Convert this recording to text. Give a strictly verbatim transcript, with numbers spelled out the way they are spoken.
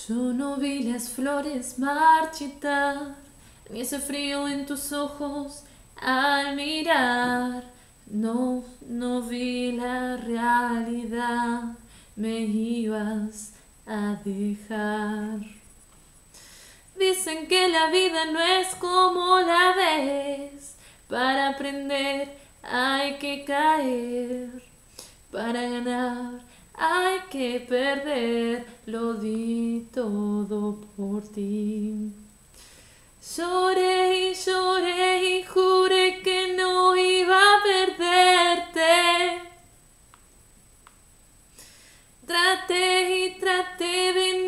Yo no vi las flores marchitar, ni ese frío en tus ojos al mirar. No, no vi la realidad, me ibas a dejar. Dicen que la vida no es como la ves, para aprender hay que caer, para ganar hay que perder, lo di todo por ti. Lloré y lloré y juré que no iba a perderte. Traté y traté de